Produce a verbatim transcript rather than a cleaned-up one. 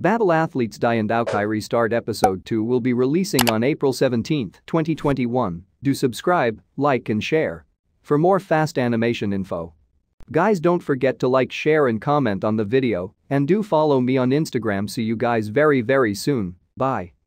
Battle Athletes Daiundoukai ReSTART Episode two will be releasing on April seventeenth, twenty twenty-one. Do subscribe, like and share for more fast animation info. Guys, don't forget to like, share and comment on the video, and do follow me on Instagram. See you guys very very soon. Bye.